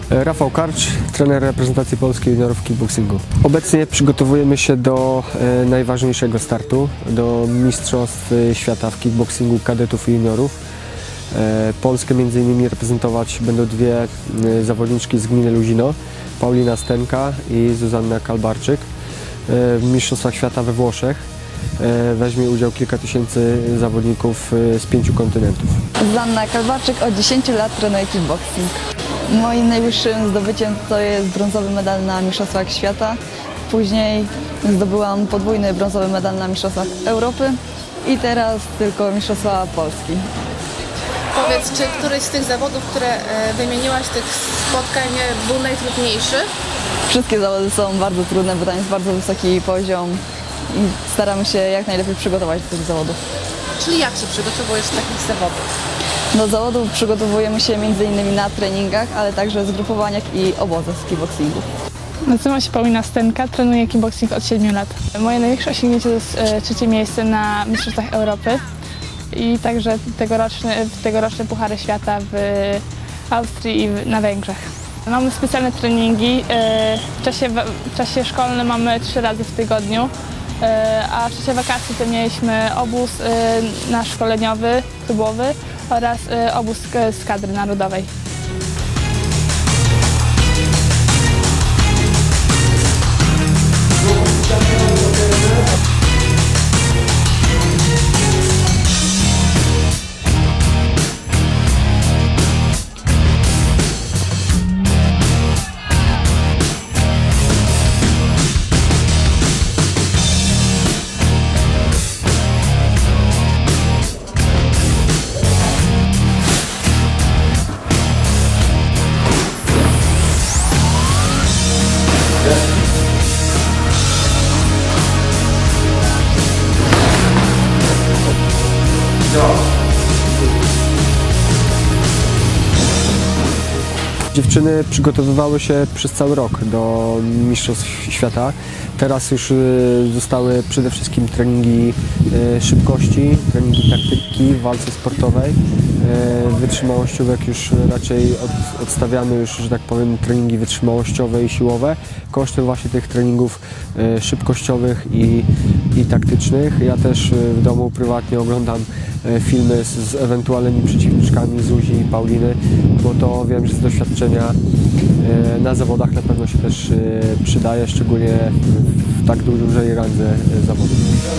Rafał Karcz, trener reprezentacji Polski juniorów w kickboxingu. Obecnie przygotowujemy się do najważniejszego startu, do Mistrzostw Świata w kickboxingu kadetów i juniorów. Polskę między innymi reprezentować będą dwie zawodniczki z gminy Luzino, Paulina Stenka i Zuzanna Kalbarczyk. W Mistrzostwach Świata we Włoszech weźmie udział kilka tysięcy zawodników z 5 kontynentów. Zuzanna Kalbarczyk od 10 lat trenuje kickboxing. Moim najwyższym zdobyciem to jest brązowy medal na Mistrzostwach Świata. Później zdobyłam podwójny brązowy medal na Mistrzostwach Europy i teraz tylko Mistrzostwa Polski. Powiedz, czy któryś z tych zawodów, które wymieniłaś, tych spotkań był najtrudniejszy? Wszystkie zawody są bardzo trudne, bo tam jest bardzo wysoki poziom i staramy się jak najlepiej przygotować do tych zawodów. Czyli jak się przygotowujesz do takich zawodów? Do zawodów przygotowujemy się m.in. na treningach, ale także zgrupowaniach i obozach z kickboxingu. Nazywam się Paulina Stenka, trenuję kickboxing od 7 lat. Moje największe osiągnięcie to jest 3. miejsce na Mistrzostwach Europy i także tegoroczne Puchary Świata w Austrii i na Węgrzech. Mamy specjalne treningi, w czasie szkolnym mamy 3 razy w tygodniu, a w czasie wakacji to mieliśmy obóz nasz szkoleniowy, klubowy oraz obóz z kadry narodowej. Dziewczyny przygotowywały się przez cały rok do Mistrzostw Świata. Teraz już zostały przede wszystkim treningi szybkości, treningi taktyki w walce sportowej. Wytrzymałościówek już raczej odstawiamy już, że tak powiem, treningi wytrzymałościowe i siłowe kosztem właśnie tych treningów szybkościowych i taktycznych. Ja też w domu prywatnie oglądam filmy z ewentualnymi przeciwniczkami Zuzi i Pauliny, bo to wiem, że z doświadczenia na zawodach na pewno się też przydaje, szczególnie w tak dużej randze zawodów.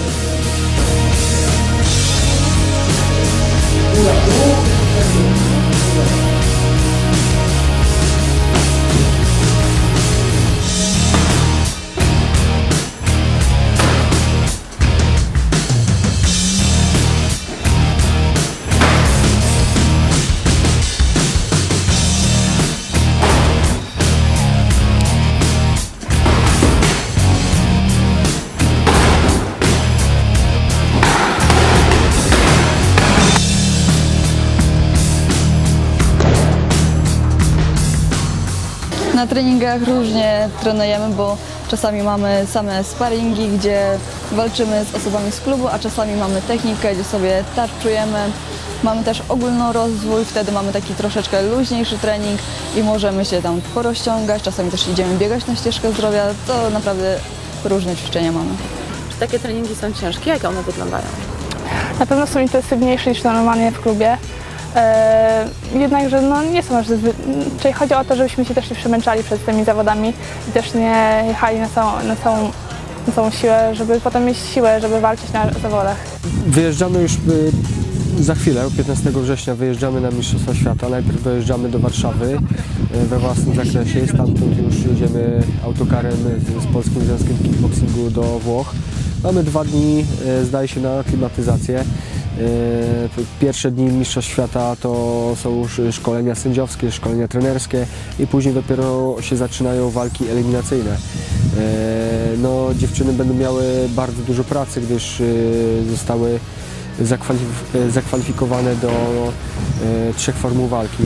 Na treningach różnie trenujemy, bo czasami mamy same sparingi, gdzie walczymy z osobami z klubu, a czasami mamy technikę, gdzie sobie tarczujemy. Mamy też ogólnorozwój, wtedy mamy taki troszeczkę luźniejszy trening i możemy się tam porozciągać, czasami też idziemy biegać na ścieżkę zdrowia, to naprawdę różne ćwiczenia mamy. Czy takie treningi są ciężkie? Jak one wyglądają? Na pewno są intensywniejsze niż normalnie w klubie. Jednakże no, nie są aż czyli chodzi o to, żebyśmy się też nie przemęczali przed tymi zawodami i też nie jechali na całą siłę, żeby potem mieć siłę, żeby walczyć na zawodach. Wyjeżdżamy już za chwilę, 15 września wyjeżdżamy na Mistrzostwa Świata. Najpierw dojeżdżamy do Warszawy we własnym zakresie, stamtąd już jedziemy autokarem z Polskim Związkiem Kickboxingu do Włoch. Mamy 2 dni, zdaje się, na aklimatyzację. Pierwsze dni Mistrzostw Świata to są już szkolenia sędziowskie, szkolenia trenerskie i później dopiero się zaczynają walki eliminacyjne. No, dziewczyny będą miały bardzo dużo pracy, gdyż zostały zakwalifikowane do 3 formuł walki.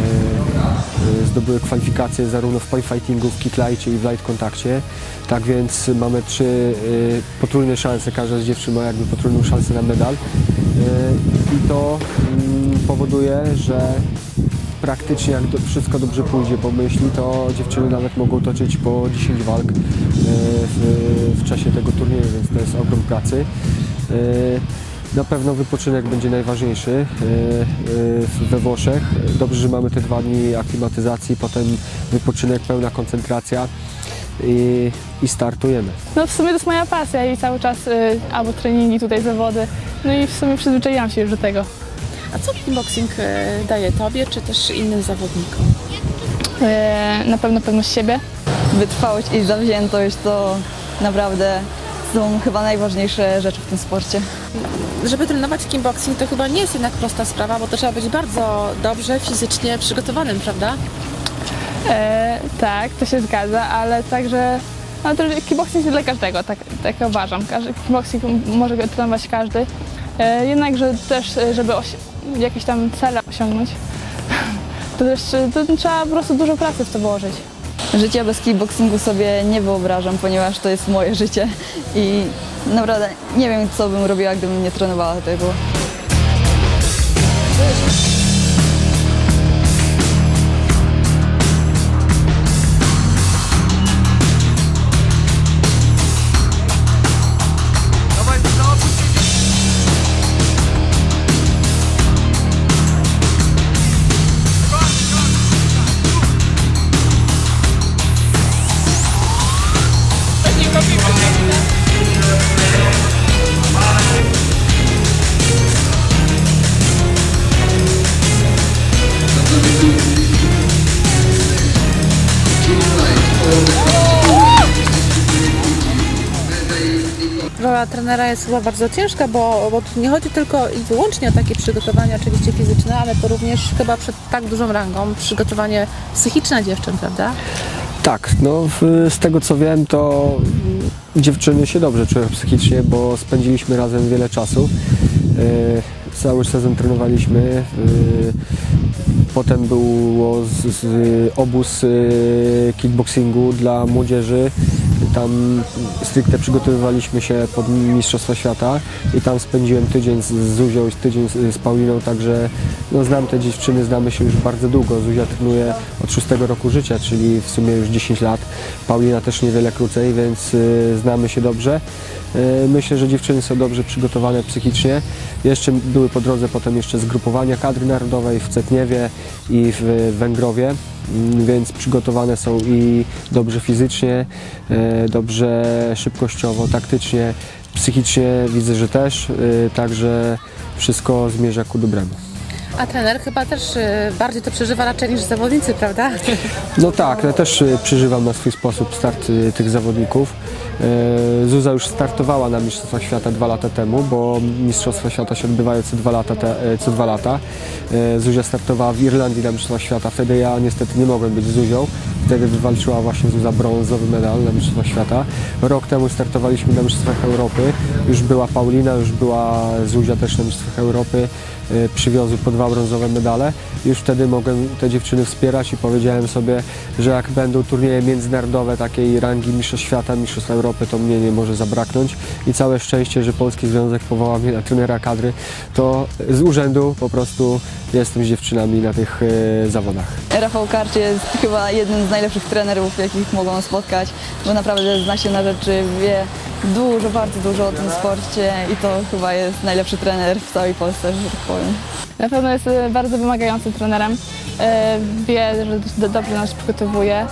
Zdobyły kwalifikacje zarówno w fightingu, w kicklajcie i w light kontakcie. Tak więc mamy 3 potrójne szanse, każda z dziewczyn ma jakby potrójną szansę na medal. I to powoduje, że praktycznie jak wszystko dobrze pójdzie po myśli, to dziewczyny nawet mogą toczyć po 10 walk w czasie tego turnieju, więc to jest ogrom pracy. Na pewno wypoczynek będzie najważniejszy we Włoszech. Dobrze, że mamy te 2 dni aklimatyzacji, potem wypoczynek, pełna koncentracja i startujemy. No w sumie to jest moja pasja i cały czas albo treningi, tutaj zawody, no i w sumie przyzwyczaiłam się już do tego. A co kickboxing daje Tobie, czy też innym zawodnikom? Na pewno pewność siebie. Wytrwałość i zawziętość to naprawdę są chyba najważniejsze rzeczy w tym sporcie. Żeby trenować kickboxing, to chyba nie jest jednak prosta sprawa, bo to trzeba być bardzo dobrze fizycznie przygotowanym, prawda? Tak, to się zgadza, ale także no, to kickboxing jest dla każdego, tak uważam. Kickboxing może go trenować każdy. Jednakże też, żeby jakieś tam cele osiągnąć, to trzeba po prostu dużo pracy w to włożyć. Życia bez kickboxingu sobie nie wyobrażam, ponieważ to jest moje życie i naprawdę nie wiem, co bym robiła, gdybym nie trenowała tego. Rola trenera jest chyba bardzo ciężka, bo tu nie chodzi tylko i wyłącznie o takie przygotowanie oczywiście fizyczne, ale to również chyba przed tak dużą rangą przygotowanie psychiczne dziewczyn, prawda? Tak, no z tego co wiem, to dziewczyny się dobrze czują psychicznie, bo spędziliśmy razem wiele czasu. Cały sezon trenowaliśmy. Potem było obóz kickboxingu dla młodzieży. Tam stricte przygotowywaliśmy się pod Mistrzostwa Świata i tam spędziłem tydzień z Zuzią i tydzień z Pauliną, także no, znam te dziewczyny, znamy się już bardzo długo. Zuzia trenuje od 6 roku życia, czyli w sumie już 10 lat. Paulina też niewiele krócej, więc znamy się dobrze. Myślę, że dziewczyny są dobrze przygotowane psychicznie. Jeszcze były po drodze potem jeszcze zgrupowania kadry narodowej w Cetniewie i w Węgrowie, więc przygotowane są i dobrze fizycznie, dobrze szybkościowo, taktycznie, psychicznie widzę, że też, także wszystko zmierza ku dobremu. A trener chyba też bardziej to przeżywa raczej niż zawodnicy, prawda? No tak, ja też przeżywam na swój sposób start tych zawodników. Zuza już startowała na Mistrzostwach Świata 2 lata temu, bo Mistrzostwa Świata się odbywają co 2 lata. Zuzia startowała w Irlandii na Mistrzostwach Świata, wtedy ja niestety nie mogłem być z Zuzią. Wtedy wywalczyła właśnie Zuza brązowy medal na Mistrzostwach Świata. Rok temu startowaliśmy na Mistrzostwach Europy. Już była Paulina, już była Zuzia też na Mistrzostwach Europy. Przywiozły po 2 brązowe medale. Już wtedy mogłem te dziewczyny wspierać i powiedziałem sobie, że jak będą turnieje międzynarodowe takiej rangi Mistrzostw Świata, Mistrzostw Europy, to mnie nie może zabraknąć. I całe szczęście, że Polski Związek powołał mnie na trenera kadry, to z urzędu po prostu jestem z dziewczynami na tych zawodach. Rafał Karczy jest chyba jednym z najlepszych trenerów, jakich mogą spotkać, bo naprawdę zna się na rzeczy, wie dużo, bardzo dużo o tym sporcie i to chyba jest najlepszy trener w całej Polsce, że tak powiem. Na pewno jest bardzo wymagającym trenerem. Wie, że dobrze nas przygotowuje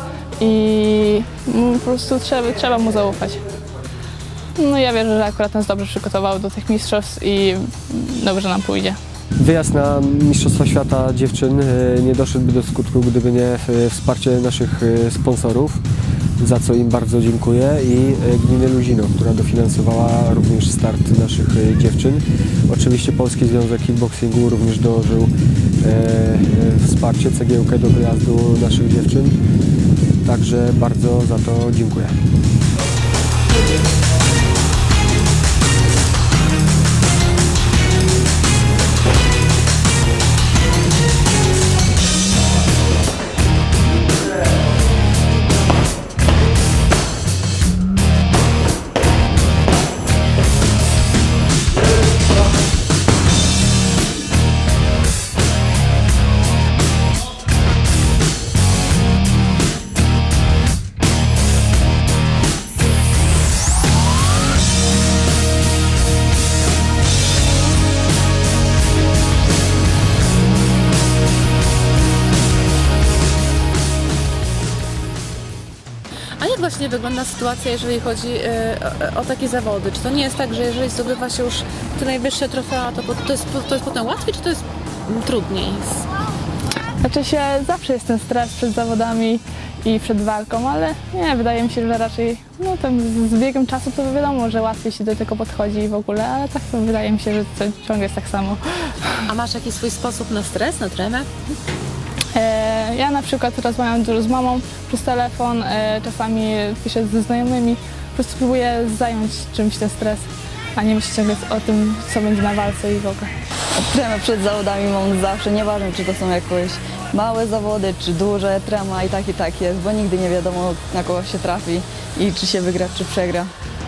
i po prostu trzeba mu zaufać. No ja wierzę, że akurat nas dobrze przygotował do tych mistrzostw i dobrze nam pójdzie. Wyjazd na Mistrzostwa Świata dziewczyn nie doszedłby do skutku, gdyby nie wsparcie naszych sponsorów, za co im bardzo dziękuję, i gminy Luzino, która dofinansowała również start naszych dziewczyn. Oczywiście Polski Związek Kickboxingu również dołożył wsparcie, cegiełkę do wyjazdu naszych dziewczyn, także bardzo za to dziękuję. właśnie wygląda sytuacja, jeżeli chodzi o takie zawody? Czy to nie jest tak, że jeżeli zdobywa się już te najwyższe trofea, to jest potem łatwiej, czy to jest trudniej? Znaczy się, zawsze jest ten stres przed zawodami i przed walką, ale nie, wydaje mi się, że raczej no, tam z biegiem czasu to wiadomo, że łatwiej się do tego podchodzi w ogóle, ale tak to wydaje mi się, że to ciągle jest tak samo. A masz jakiś swój sposób na stres, na tremę? Ja na przykład rozmawiam dużo z mamą przez telefon, czasami piszę ze znajomymi, po prostu próbuję zająć czymś ten stres, a nie myśleć ciągle o tym, co będzie na walce i w ogóle. Tremę przed zawodami mam zawsze, nieważne czy to są jakieś małe zawody, czy duże, trema i tak jest, bo nigdy nie wiadomo na kogo się trafi i czy się wygra, czy przegra.